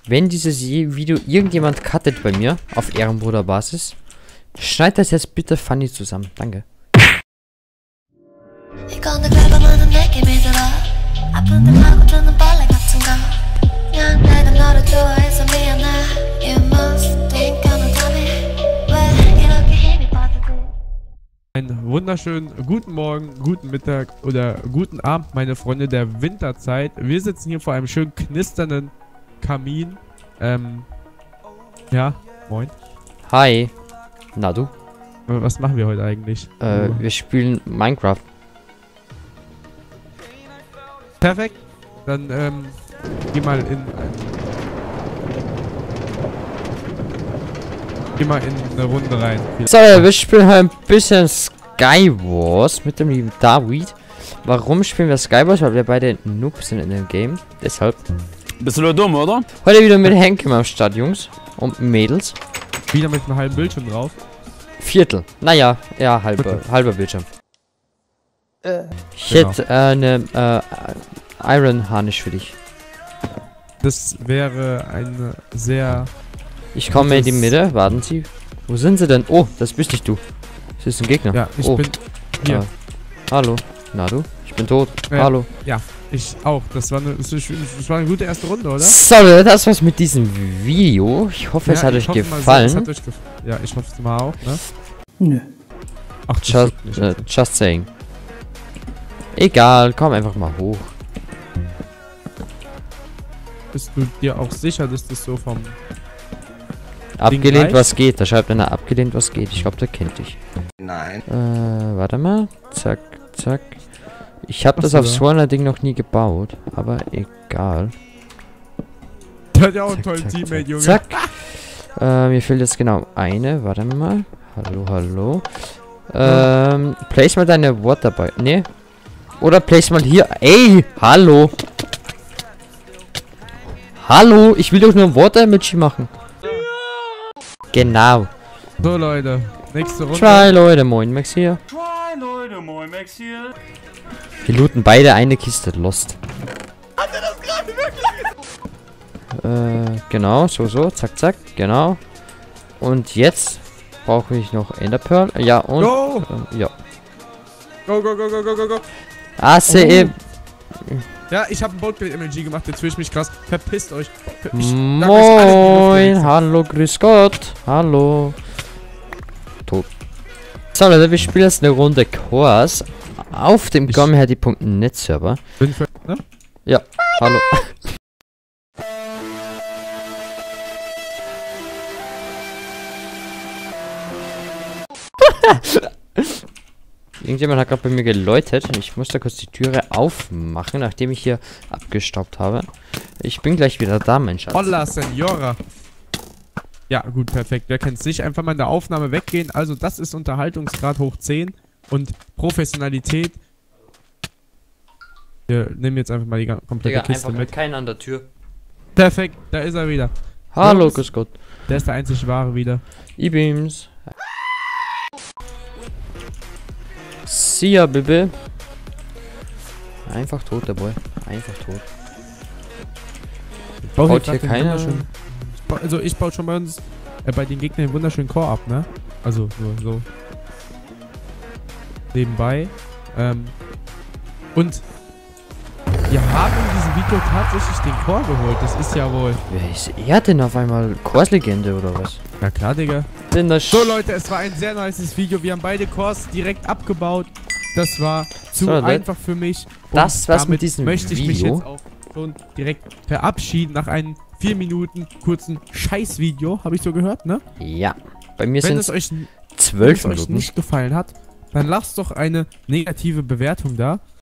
wenn dieses Video irgendjemand cuttet bei mir auf Ehrenbruder-Basis, schneid das jetzt bitte funny zusammen. Danke. Einen wunderschönen guten Morgen, guten Mittag oder guten Abend, meine Freunde der Winterzeit. Wir sitzen hier vor einem schön knisternden Kamin. Ja, moin. Hi. Na du? Was machen wir heute eigentlich? Wir spielen Minecraft. Perfekt. Dann, geh mal in eine Runde rein. So, wir spielen halt ein bisschen Skywars mit dem lieben David. Warum spielen wir Skywars? Weil wir beide Noobs sind in dem Game. Deshalb. Bist du nur dumm, oder? Heute wieder mit Henke am Start, Jungs. Und Mädels. Wieder mit einem halben Bildschirm drauf. Viertel. Naja, ja, halber Bildschirm. Ich hätte eine Iron Harnisch für dich. Das wäre eine sehr... Ich komme in die Mitte, warten Sie. Wo sind sie denn? Oh, das bist nicht du. Das ist ein Gegner. Ja, ich bin hier. Hallo. Na du? Ich bin tot. Hallo. Ja, ich auch. Das war eine gute erste Runde, oder? So, das war's mit diesem Video. Ich hoffe, es hat euch gefallen. Ja, ich hoffe es mal auch, ne? Nö. Ach, Just saying. Egal, komm einfach mal hoch. Bist du dir auch sicher, dass das so vom... Abgelehnt, was geht? Da schreibt einer abgelehnt, was geht. Ich glaube, der kennt dich. Nein. Warte mal. Zack, zack. Ich habe das auf Swanner-Ding noch nie gebaut. Aber egal. Der hat ja auch einen Zack, tollen zack, Teammate, Junge. Zack. Mir fehlt jetzt genau eine. Warte mal. Hallo, hallo. Place mal deine Wort dabei. Ne? Oder place mal hier. Ey, hallo. Hallo, ich will doch nur Water-Emoji machen. Genau. So, Leute. Nächste Runde. Try, Leute. Moin, Max hier. Try, Leute, moin, Max hier. Wir looten beide eine Kiste. Lost. Hat er das gerade wirklich? Genau. So. Zack, zack. Genau. Und jetzt brauche ich noch Enderpearl. Ja, und... Go! Ja. Go. Ja, ich habe ein Boatbuild-MLG gemacht, jetzt fühle ich mich krass. Verpisst euch. Moin, hallo, grüß Gott. Hallo. Tot. So, Leute, wir spielen jetzt eine Runde Kurs auf dem gomherdi.net Server. Ne? Ja, hallo. Irgendjemand hat gerade bei mir geläutet. Ich muss da kurz die Türe aufmachen, nachdem ich hier abgestaubt habe. Ich bin gleich wieder da, mein Schatz. Hola, Senora. Ja, gut, perfekt. Wer kennt's nicht? Einfach mal in der Aufnahme weggehen. Also, das ist Unterhaltungsgrad hoch 10 und Professionalität. Wir nehmen jetzt einfach mal die komplette Digga, Kiste einfach mit. keinen an der Tür. Perfekt, da ist er wieder. Hallo, grüß Gott. Der ist der einzig wahre wieder. E-Beams. See ya, Bibi. Einfach tot, der Boy. Einfach tot. Baut hier keiner? Also ich baue schon bei uns, bei den Gegnern einen wunderschönen Core ab, ne? Also so. Nebenbei. Und wir haben in diesem Video tatsächlich den Core geholt. Das ist ja wohl... Wer ist er denn auf einmal? Kors-Legende oder was? Na klar, Digga. So Leute, es war ein sehr nices Video. Wir haben beide Cores direkt abgebaut. Das war zu einfach für mich. Und das was mit diesem möchte ich Video mich jetzt auch schon direkt verabschieden nach einem 4 Minuten kurzen Scheißvideo. Habe ich so gehört, ne? Ja. Bei mir sind es 12 Minuten. Wenn es euch Minuten. nicht gefallen hat, dann lasst doch eine negative Bewertung da.